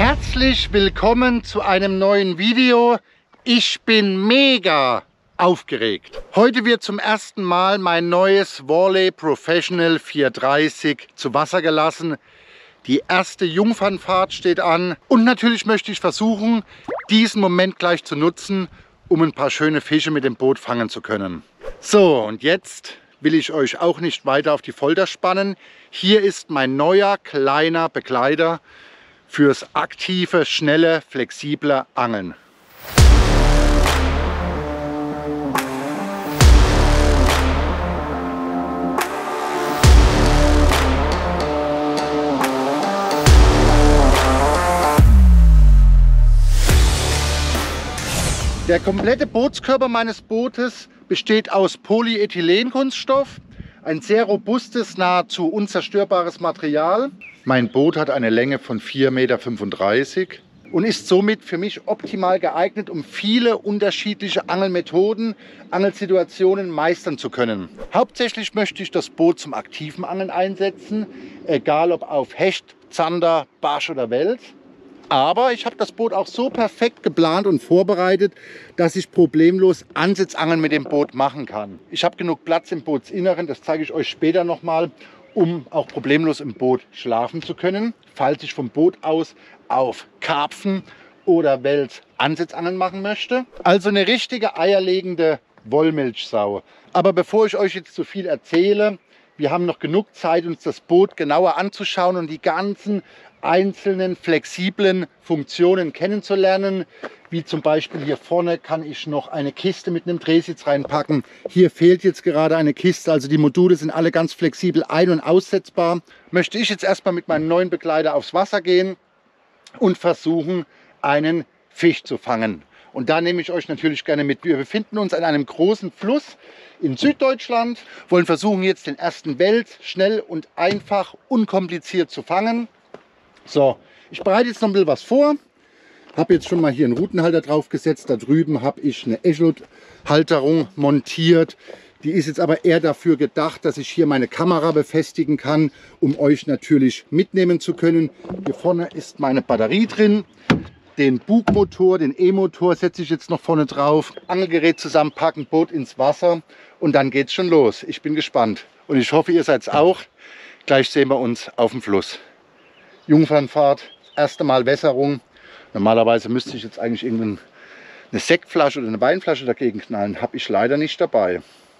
Herzlich willkommen zu einem neuen Video. Ich bin mega aufgeregt. Heute wird zum ersten Mal mein neues Worley Professional 430 zu Wasser gelassen. Die erste Jungfernfahrt steht an und natürlich möchte ich versuchen, diesen Moment gleich zu nutzen, um ein paar schöne Fische mit dem Boot fangen zu können. So, und jetzt will ich euch auch nicht weiter auf die Folter spannen. Hier ist mein neuer kleiner Begleiter fürs aktive, schnelle, flexible Angeln. Der komplette Bootskörper meines Bootes besteht aus Polyethylenkunststoff, ein sehr robustes, nahezu unzerstörbares Material. Mein Boot hat eine Länge von 4,35 Meter und ist somit für mich optimal geeignet, um viele unterschiedliche Angelmethoden, Angelsituationen meistern zu können. Hauptsächlich möchte ich das Boot zum aktiven Angeln einsetzen, egal ob auf Hecht, Zander, Barsch oder Wels. Aber ich habe das Boot auch so perfekt geplant und vorbereitet, dass ich problemlos Ansitzangeln mit dem Boot machen kann. Ich habe genug Platz im Bootsinneren, das zeige ich euch später nochmal, um auch problemlos im Boot schlafen zu können, falls ich vom Boot aus auf Karpfen oder Wels Ansitzangeln machen möchte. Also eine richtige eierlegende Wollmilchsau. Aber bevor ich euch jetzt zu viel erzähle, wir haben noch genug Zeit, uns das Boot genauer anzuschauen und die ganzen einzelnen flexiblen Funktionen kennenzulernen. Wie zum Beispiel hier vorne kann ich noch eine Kiste mit einem Drehsitz reinpacken. Hier fehlt jetzt gerade eine Kiste, also die Module sind alle ganz flexibel ein- und aussetzbar. Möchte ich jetzt erstmal mit meinem neuen Begleiter aufs Wasser gehen und versuchen, einen Fisch zu fangen. Und da nehme ich euch natürlich gerne mit. Wir befinden uns an einem großen Fluss in Süddeutschland, wollen versuchen jetzt den ersten Wels schnell und einfach, unkompliziert zu fangen. So, ich bereite jetzt noch ein bisschen was vor. Habe jetzt schon mal hier einen Routenhalter drauf gesetzt. Da drüben habe ich eine Echolot-Halterung montiert. Die ist jetzt aber eher dafür gedacht, dass ich hier meine Kamera befestigen kann, um euch natürlich mitnehmen zu können. Hier vorne ist meine Batterie drin. Den Bugmotor, den E-Motor setze ich jetzt noch vorne drauf. Angelgerät zusammenpacken, Boot ins Wasser und dann geht's schon los. Ich bin gespannt und ich hoffe, ihr seid es auch. Gleich sehen wir uns auf dem Fluss. Jungfernfahrt, erste Mal Wässerung. Normalerweise müsste ich jetzt eigentlich eine Sektflasche oder eine Weinflasche dagegen knallen. Habe ich leider nicht dabei.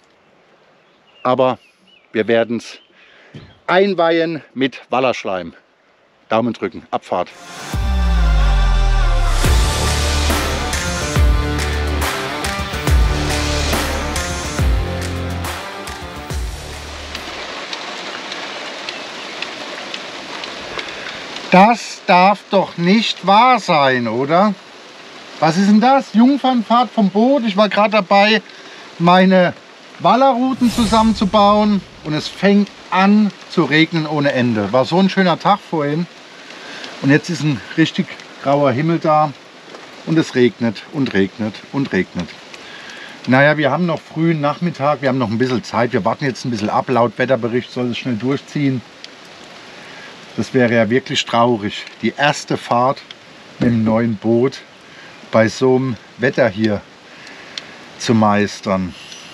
Aber wir werden es einweihen mit Wallerschleim. Daumen drücken, Abfahrt. Das darf doch nicht wahr sein, oder? Was ist denn das? Jungfernfahrt vom Boot. Ich war gerade dabei, meine Wallerrouten zusammenzubauen und es fängt an zu regnen ohne Ende. War so ein schöner Tag vorhin und jetzt ist ein richtig grauer Himmel da und es regnet und regnet und regnet. Naja, wir haben noch frühen Nachmittag, wir haben noch ein bisschen Zeit. Wir warten jetzt ein bisschen ab. Laut Wetterbericht soll es schnell durchziehen. Das wäre ja wirklich traurig, die erste Fahrt mit dem neuen Boot bei so einem Wetter hier zu meistern.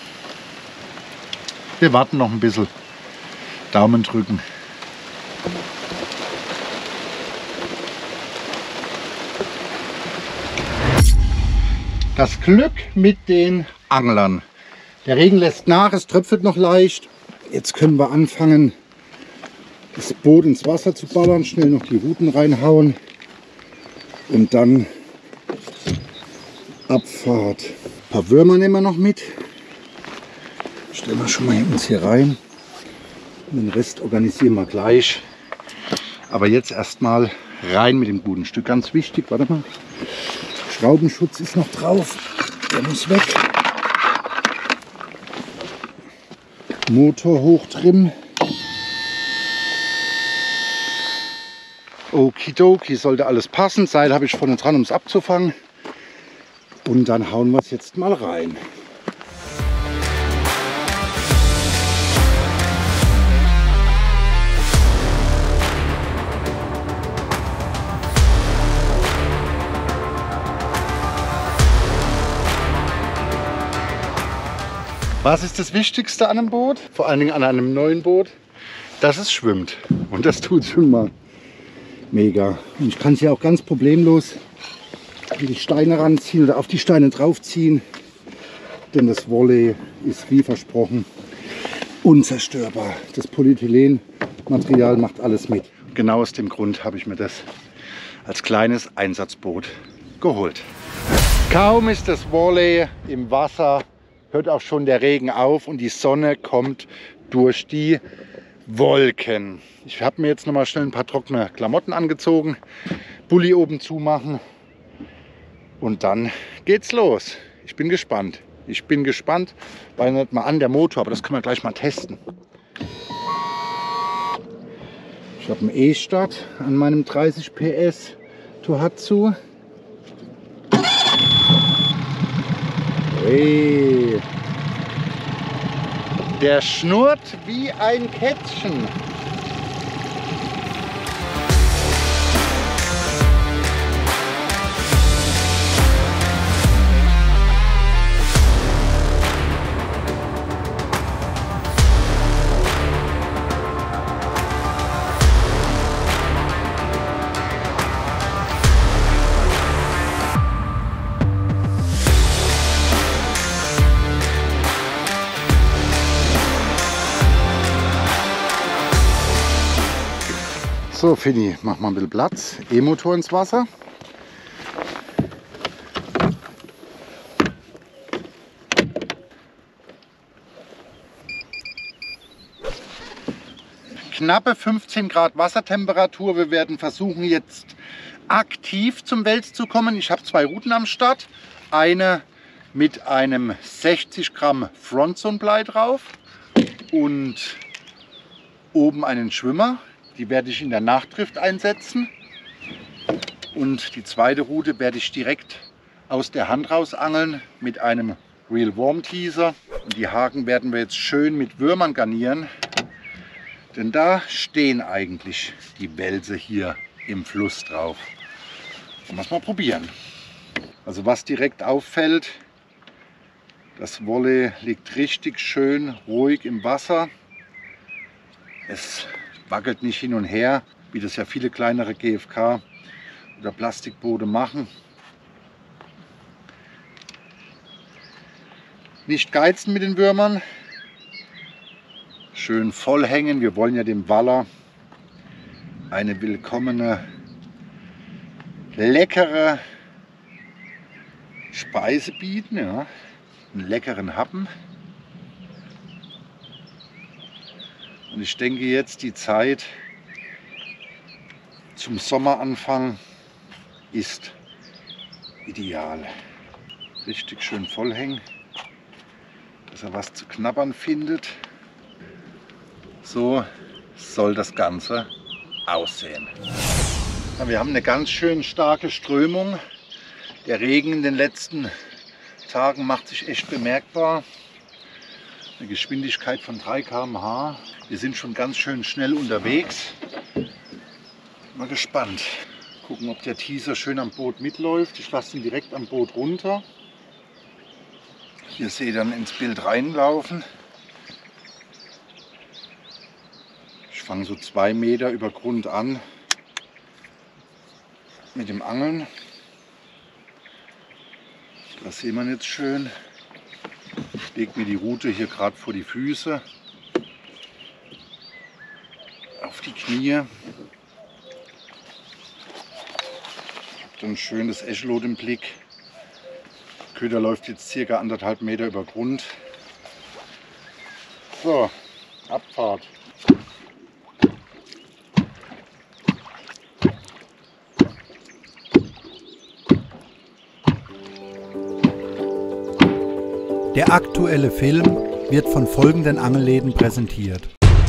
Wir warten noch ein bisschen. Daumen drücken. Das Glück mit den Anglern. Der Regen lässt nach, es tröpfelt noch leicht. Jetzt können wir anfangen, das Boot ins Wasser zu ballern, schnell noch die Ruten reinhauen und dann Abfahrt. Ein paar Würmer nehmen wir noch mit. Stellen wir schon mal uns hier rein. Und den Rest organisieren wir gleich. Aber jetzt erstmal rein mit dem guten Stück. Ganz wichtig, warte mal. Schraubenschutz ist noch drauf. Der muss weg. Motor hochtrimmen. Okidoki, sollte alles passen. Seil habe ich vorne dran, um es abzufangen. Und dann hauen wir es jetzt mal rein. Was ist das Wichtigste an einem Boot? Vor allen Dingen an einem neuen Boot? Dass es schwimmt. Und das tut es schon mal. Mega. Und ich kann es ja auch ganz problemlos an die Steine ranziehen oder auf die Steine draufziehen. Denn das Volley ist wie versprochen unzerstörbar. Das Polyethylenmaterial macht alles mit. Genau aus dem Grund habe ich mir das als kleines Einsatzboot geholt. Kaum ist das Volley im Wasser, hört auch schon der Regen auf und die Sonne kommt durch die Wolken. Ich habe mir jetzt noch mal schnell ein paar trockene Klamotten angezogen, Bulli oben zumachen und dann geht's los. Ich bin gespannt. Ich bin gespannt. Weil nicht mal an der Motor, aber das können wir gleich mal testen. Ich habe einen E-Start an meinem 30 PS Tohatsu. Hey. Der schnurrt wie ein Kätzchen. So, Finny, mach mal ein bisschen Platz. E-Motor ins Wasser. Knappe 15 Grad Wassertemperatur. Wir werden versuchen, jetzt aktiv zum Wels zu kommen. Ich habe 2 Routen am Start. Eine mit einem 60 Gramm Frontzone-Blei drauf und oben einen Schwimmer. Die werde ich in der Nachdrift einsetzen. Und die zweite Route werde ich direkt aus der Hand raus angeln mit einem Real Worm Teaser. Und die Haken werden wir jetzt schön mit Würmern garnieren. Denn da stehen eigentlich die Welse hier im Fluss drauf. Wollen wir es mal probieren. Also was direkt auffällt, das Volley liegt richtig schön ruhig im Wasser. Es wackelt nicht hin und her, wie das ja viele kleinere GFK oder Plastikboote machen. Nicht geizen mit den Würmern. Schön voll hängen. Wir wollen ja dem Waller eine willkommene, leckere Speise bieten. Ja. Einen leckeren Happen. Und ich denke jetzt die Zeit zum Sommeranfang ist ideal. Richtig schön voll hängen, dass er was zu knabbern findet. So soll das Ganze aussehen. Ja, wir haben eine ganz schön starke Strömung. Der Regen in den letzten Tagen macht sich echt bemerkbar. Eine Geschwindigkeit von 3 km/h. Wir sind schon ganz schön schnell unterwegs. Mal gespannt. Gucken, ob der Teaser schön am Boot mitläuft. Ich lasse ihn direkt am Boot runter. Hier seht ihr dann ins Bild reinlaufen. Ich fange so 2 Meter über Grund an mit dem Angeln. Das sieht man jetzt schön. Ich lege mir die Rute hier gerade vor die Füße, auf die Knie. Habe dann schön das Echolot im Blick. Der Köder läuft jetzt ca. 1,5 Meter über Grund. So, Abfahrt. Der aktuelle Film wird von folgenden Angelläden präsentiert.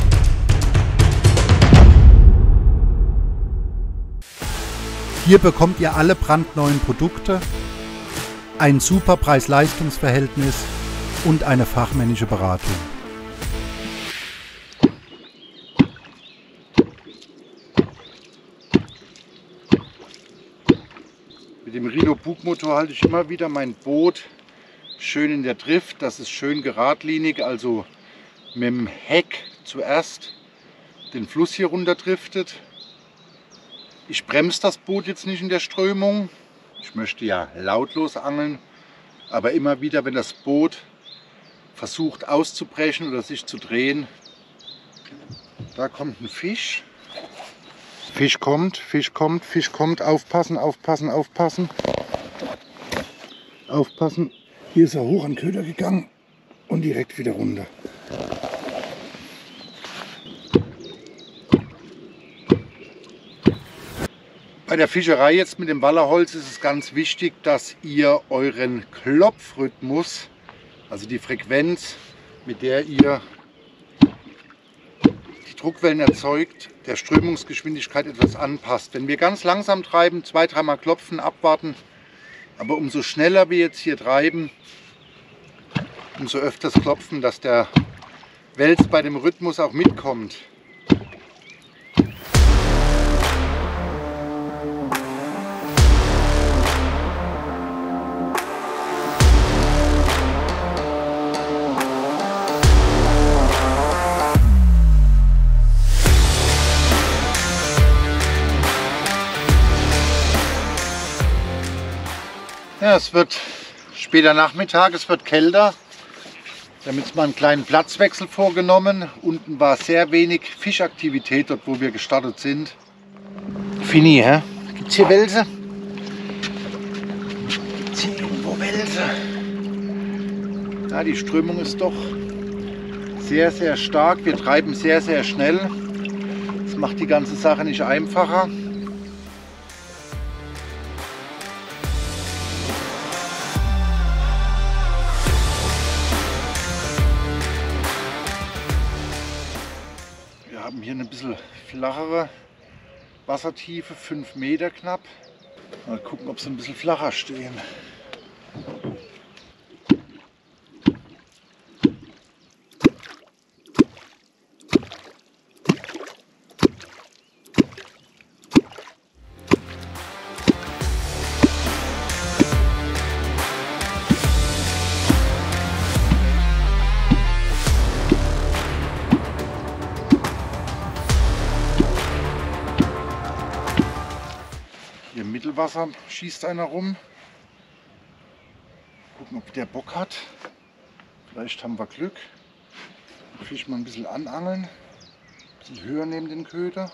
Hier bekommt ihr alle brandneuen Produkte, ein super Preis-Leistungs-Verhältnis und eine fachmännische Beratung. Mit dem Rhino Bugmotor halte ich immer wieder mein Boot schön in der Drift, das ist schön geradlinig, also mit dem Heck zuerst den Fluss hier runter driftet. Ich bremse das Boot jetzt nicht in der Strömung. Ich möchte ja lautlos angeln, aber immer wieder, wenn das Boot versucht auszubrechen oder sich zu drehen, da kommt ein Fisch. Fisch kommt, Fisch kommt, Fisch kommt. Aufpassen, aufpassen, aufpassen. Aufpassen. Hier ist er hoch an den Köder gegangen und direkt wieder runter. Bei der Fischerei jetzt mit dem Wallerholz ist es ganz wichtig, dass ihr euren Klopfrhythmus, also die Frequenz, mit der ihr die Druckwellen erzeugt, der Strömungsgeschwindigkeit etwas anpasst. Wenn wir ganz langsam treiben, 2-3 Mal klopfen, abwarten, aber umso schneller wir jetzt hier treiben, umso öfters klopfen, dass der Wels bei dem Rhythmus auch mitkommt. Ja, es wird später Nachmittag, es wird kälter. Wir haben jetzt mal einen kleinen Platzwechsel vorgenommen. Unten war sehr wenig Fischaktivität, dort wo wir gestartet sind. Fini, hä? Gibt es hier Welse? Gibt es hier irgendwo Welse? Ja, die Strömung ist doch sehr, sehr stark. Wir treiben sehr, sehr schnell. Das macht die ganze Sache nicht einfacher. Wir haben hier eine bisschen flachere Wassertiefe, 5 Meter knapp. Mal gucken, ob sie ein bisschen flacher stehen. Hier im Mittelwasser schießt einer rum. Gucken, ob der Bock hat. Vielleicht haben wir Glück. Den Fisch mal ein bisschen anangeln. Ein bisschen höher neben den Köder.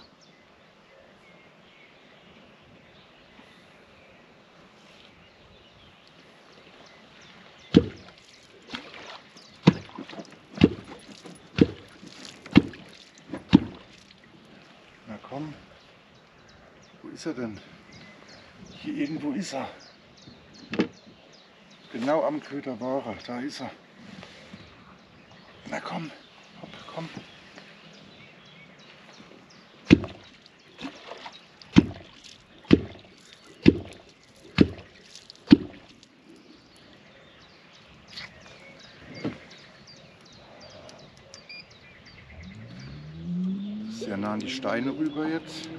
Na komm. Wo ist er denn? Hier irgendwo ist er. Genau am Köder war er. Da ist er. Na komm, hopp, komm. Sehr nah an die Steine rüber jetzt.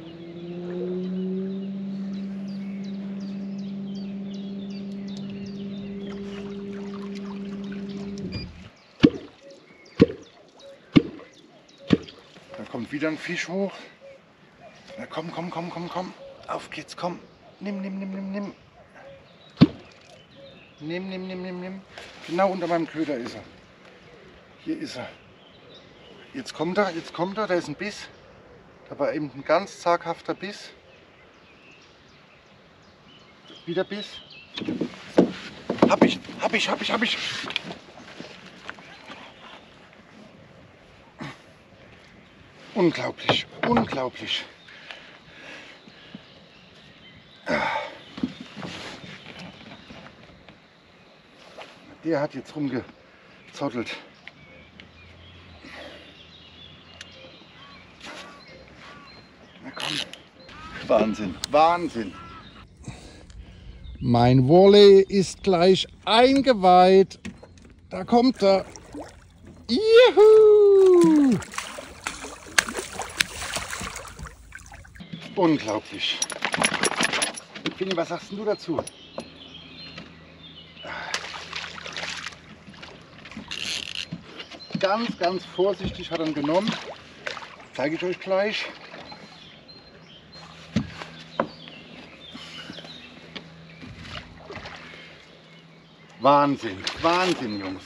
Kommt wieder ein Fisch hoch. Na komm, komm, komm, komm, komm. Auf geht's, komm. Nimm. Nimm. Genau unter meinem Köder ist er. Hier ist er. Jetzt kommt er. Da ist ein Biss. Da war eben ein ganz zaghafter Biss. Wieder Biss. Hab ich. Unglaublich. Der hat jetzt rumgezottelt. Na komm. Wahnsinn. Mein Volley ist gleich eingeweiht. Da kommt er. Juhu! Unglaublich. Fini, was sagst du dazu? ganz, ganz vorsichtig hat er ihn genommen. Zeige ich euch gleich. Wahnsinn, Wahnsinn, Jungs.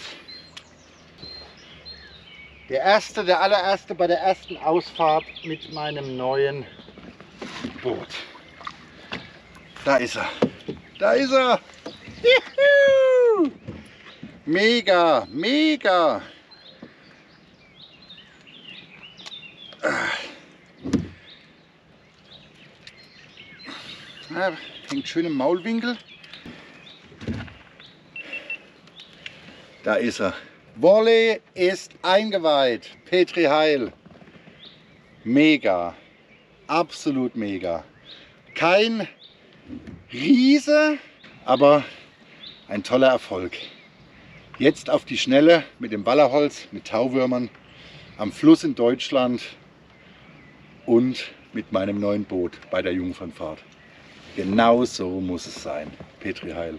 Der allererste bei der ersten Ausfahrt mit meinem neuen Boot. Da ist er. Da ist er. Juhu! Mega, mega. Ja, hängt schön im Maulwinkel. Da ist er. Wolle ist eingeweiht. Petri Heil. Mega. Absolut mega. Kein Riese, aber ein toller Erfolg. Jetzt auf die Schnelle mit dem Wallerholz, mit Tauwürmern, am Fluss in Deutschland und mit meinem neuen Boot bei der Jungfernfahrt. Genau so muss es sein. Petri Heil.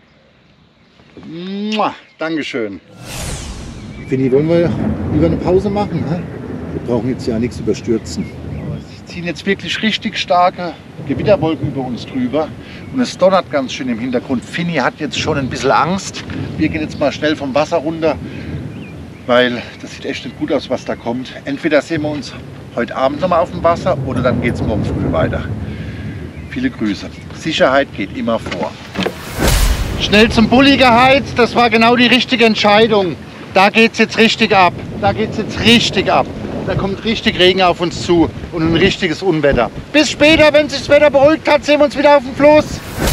Mua, Dankeschön. Finny, wollen wir lieber eine Pause machen? Hä? Wir brauchen jetzt ja nichts überstürzen. Es ziehen jetzt wirklich richtig starke Gewitterwolken über uns drüber und es donnert ganz schön im Hintergrund. Finny hat jetzt schon ein bisschen Angst. Wir gehen jetzt mal schnell vom Wasser runter, weil das sieht echt nicht gut aus, was da kommt. Entweder sehen wir uns heute Abend noch mal auf dem Wasser oder dann geht es morgen früh weiter. Viele Grüße. Sicherheit geht immer vor. Schnell zum Bulli geheizt, das war genau die richtige Entscheidung. Da geht es jetzt richtig ab. Da geht es jetzt richtig ab. Da kommt richtig Regen auf uns zu und ein richtiges Unwetter. Bis später, wenn sich das Wetter beruhigt hat, sehen wir uns wieder auf dem Fluss.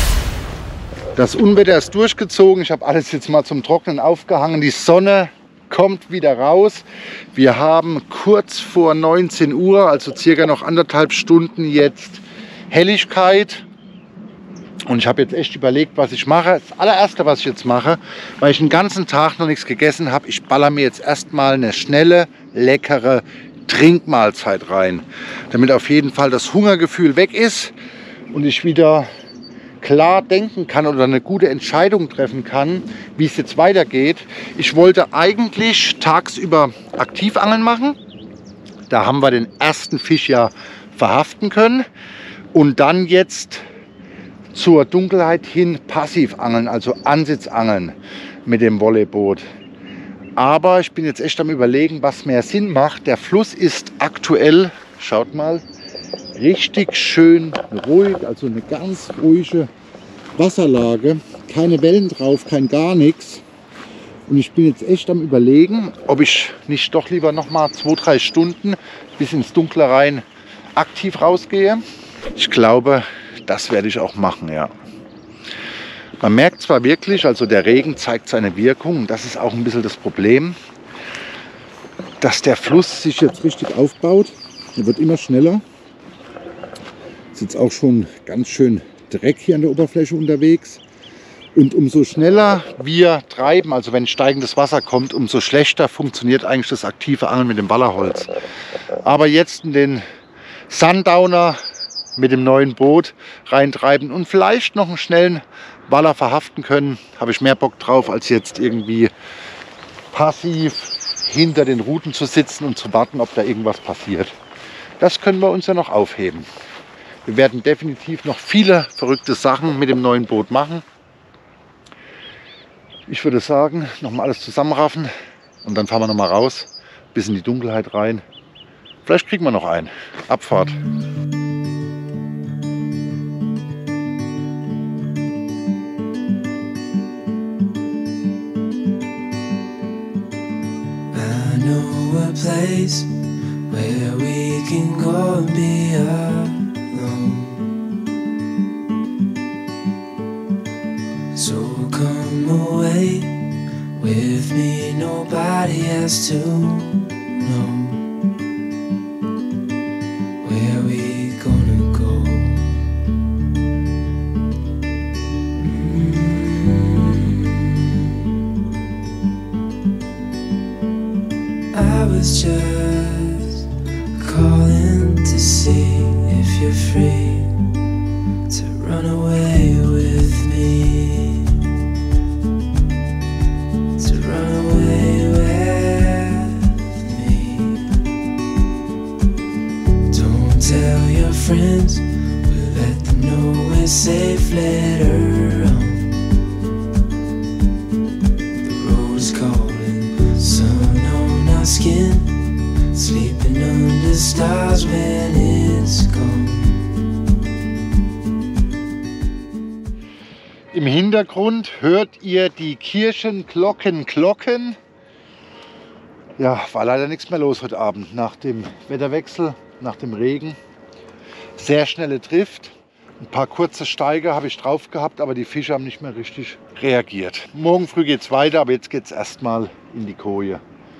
Das Unwetter ist durchgezogen. Ich habe alles jetzt mal zum Trocknen aufgehangen. Die Sonne kommt wieder raus. Wir haben kurz vor 19 Uhr, also circa noch 1,5 Stunden jetzt Helligkeit. Und ich habe jetzt echt überlegt, was ich mache. Das allererste, was ich jetzt mache, weil ich den ganzen Tag noch nichts gegessen habe, ich baller mir jetzt erstmal eine schnelle, leckere Trinkmahlzeit rein. Damit auf jeden Fall das Hungergefühl weg ist und ich wieder klar denken kann oder eine gute Entscheidung treffen kann, wie es jetzt weitergeht. Ich wollte eigentlich tagsüber Aktivangeln machen. Da haben wir den ersten Fisch ja verhaften können. Und dann jetzt zur Dunkelheit hin passiv angeln, also Ansitzangeln mit dem Wolleboot. Aber ich bin jetzt echt am Überlegen, was mehr Sinn macht. Der Fluss ist aktuell, schaut mal, richtig schön ruhig, also eine ganz ruhige Wasserlage. Keine Wellen drauf, kein gar nichts. Und ich bin jetzt echt am Überlegen, ob ich nicht doch lieber noch mal 2-3 Stunden bis ins Dunkle rein aktiv rausgehe. Ich glaube, das werde ich auch machen, ja. Man merkt zwar wirklich, also der Regen zeigt seine Wirkung, das ist auch ein bisschen das Problem, dass der Fluss sich jetzt richtig aufbaut. Er wird immer schneller. Es ist jetzt auch schon ganz schön Dreck hier an der Oberfläche unterwegs. Und umso schneller wir treiben, also wenn steigendes Wasser kommt, umso schlechter funktioniert eigentlich das aktive Angeln mit dem Wallerholz. Aber jetzt in den Sundowner mit dem neuen Boot reintreiben und vielleicht noch einen schnellen Waller verhaften können, habe ich mehr Bock drauf, als jetzt irgendwie passiv hinter den Ruten zu sitzen und zu warten, ob da irgendwas passiert. Das können wir uns ja noch aufheben. Wir werden definitiv noch viele verrückte Sachen mit dem neuen Boot machen. Ich würde sagen, nochmal alles zusammenraffen und dann fahren wir nochmal raus, bis in die Dunkelheit rein. Vielleicht kriegen wir noch einen. Abfahrt. Place where we can go and be alone. So come away with me, nobody has to know where we gonna go. I was just calling to see if you're free to run away with me, to run away where a safe letter on. The road is calling, sun on our skin, sleeping under stars when it's gone. Im Hintergrund hört ihr die Kirchenglocken klocken. Ja, war leider nichts mehr los heute Abend nach dem Wetterwechsel, nach dem Regen. Sehr schnelle Drift. Ein paar kurze Steiger habe ich drauf gehabt, aber die Fische haben nicht mehr richtig reagiert. Morgen früh geht es weiter, aber jetzt geht es erstmal in die Koje.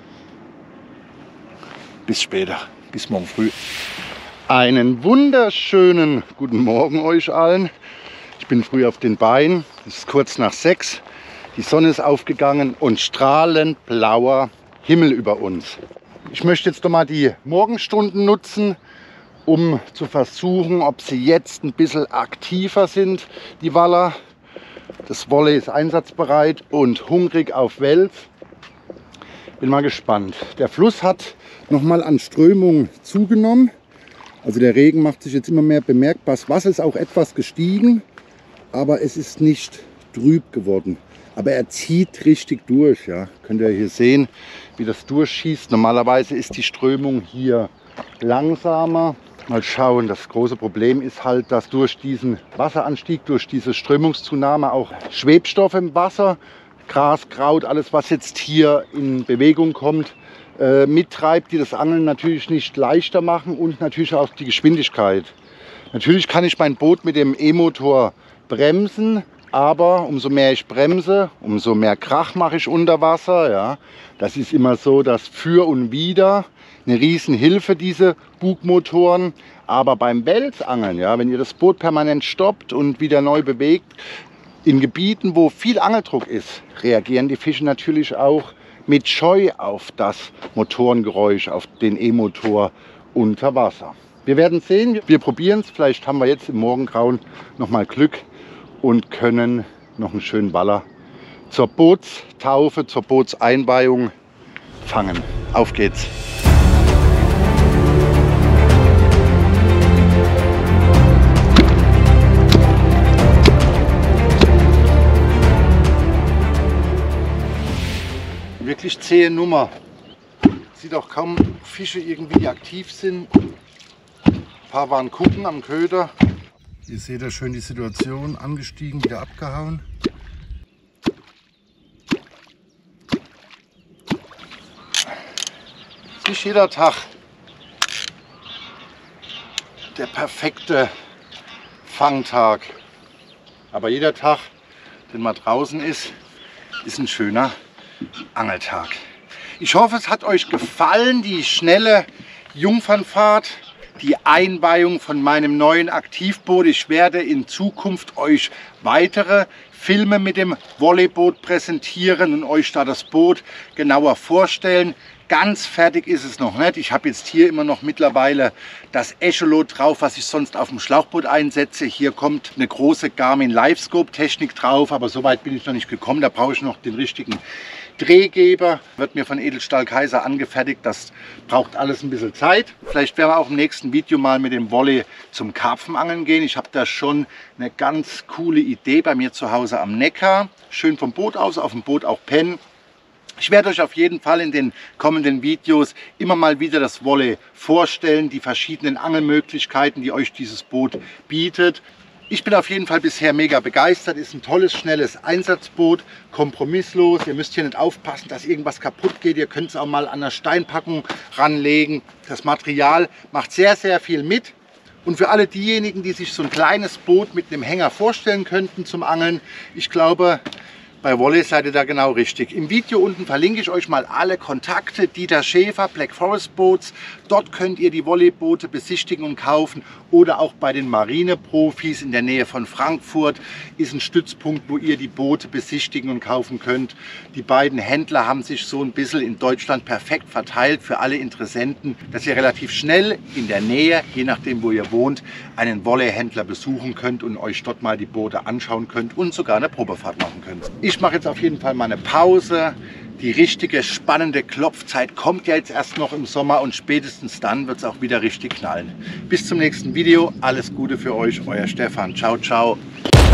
Bis später, bis morgen früh. Einen wunderschönen guten Morgen euch allen. Ich bin früh auf den Beinen, es ist kurz nach 6. Die Sonne ist aufgegangen und strahlend blauer Himmel über uns. Ich möchte jetzt noch mal die Morgenstunden nutzen, um zu versuchen, ob sie jetzt ein bisschen aktiver sind, die Waller. Das Wolle ist einsatzbereit und hungrig auf Wels. Bin mal gespannt. Der Fluss hat noch mal an Strömung zugenommen. Also der Regen macht sich jetzt immer mehr bemerkbar. Das Wasser ist auch etwas gestiegen, aber es ist nicht trüb geworden. Aber er zieht richtig durch. Ja. Könnt ihr hier sehen, wie das durchschießt. Normalerweise ist die Strömung hier langsamer. Mal schauen, das große Problem ist halt, dass durch diesen Wasseranstieg, durch diese Strömungszunahme auch Schwebstoffe im Wasser, Gras, Kraut, alles was jetzt hier in Bewegung kommt, mittreibt, die das Angeln natürlich nicht leichter machen und natürlich auch die Geschwindigkeit. Natürlich kann ich mein Boot mit dem E-Motor bremsen, aber umso mehr ich bremse, umso mehr Krach mache ich unter Wasser. Ja. Das ist immer so, dass für und wider eine Riesenhilfe, diese Bugmotoren. Aber beim Welsangeln, ja, wenn ihr das Boot permanent stoppt und wieder neu bewegt, in Gebieten, wo viel Angeldruck ist, reagieren die Fische natürlich auch mit Scheu auf das Motorengeräusch, auf den E-Motor unter Wasser. Wir werden sehen, wir probieren es. Vielleicht haben wir jetzt im Morgengrauen noch mal Glück und können noch einen schönen Waller zur Bootstaufe, zur Bootseinweihung fangen. Auf geht's! Wirklich zähe Nummer. Sieht auch kaum Fische irgendwie, die aktiv sind. Ein paar waren gucken am Köder. Ihr seht ja schön die Situation, angestiegen, wieder abgehauen. Ist nicht jeder Tag der perfekte Fangtag. Aber jeder Tag, den man draußen ist ein schöner Angeltag. Ich hoffe, es hat euch gefallen, die schnelle Jungfernfahrt. Die Einweihung von meinem neuen Aktivboot. Ich werde in Zukunft euch weitere Filme mit dem Volleyboot präsentieren und euch da das Boot genauer vorstellen. Ganz fertig ist es noch nicht. Ich habe jetzt hier immer noch mittlerweile das Echolot drauf, was ich sonst auf dem Schlauchboot einsetze. Hier kommt eine große Garmin Livescope Technik drauf, aber so weit bin ich noch nicht gekommen. Da brauche ich noch den richtigen Drehgeber. Wird mir von Edelstahl Kaiser angefertigt. Das braucht alles ein bisschen Zeit. Vielleicht werden wir auch im nächsten Video mal mit dem Volley zum Karpfenangeln gehen. Ich habe da schon eine ganz coole Idee bei mir zu Hause am Neckar. Schön vom Boot aus, auf dem Boot auch pennen. Ich werde euch auf jeden Fall in den kommenden Videos immer mal wieder das Volley vorstellen, die verschiedenen Angelmöglichkeiten, die euch dieses Boot bietet. Ich bin auf jeden Fall bisher mega begeistert. Ist ein tolles, schnelles Einsatzboot, kompromisslos. Ihr müsst hier nicht aufpassen, dass irgendwas kaputt geht. Ihr könnt es auch mal an der Steinpackung ranlegen. Das Material macht sehr, sehr viel mit. Und für alle diejenigen, die sich so ein kleines Boot mit einem Hänger vorstellen könnten zum Angeln, ich glaube, bei Volley seid ihr da genau richtig. Im Video unten verlinke ich euch mal alle Kontakte. Dieter Schäfer, Black Forest Boats. Dort könnt ihr die Volleyboote besichtigen und kaufen. Oder auch bei den Marineprofis in der Nähe von Frankfurt ist ein Stützpunkt, wo ihr die Boote besichtigen und kaufen könnt. Die beiden Händler haben sich so ein bisschen in Deutschland perfekt verteilt für alle Interessenten, dass ihr relativ schnell in der Nähe, je nachdem wo ihr wohnt, einen Volley-Händler besuchen könnt und euch dort mal die Boote anschauen könnt und sogar eine Probefahrt machen könnt. Ich mache jetzt auf jeden Fall mal eine Pause, Die richtige spannende Klopfzeit kommt ja jetzt erst noch im Sommer und spätestens dann wird es auch wieder richtig knallen. Bis zum nächsten Video. Alles Gute für euch, euer Stefan. Ciao, ciao.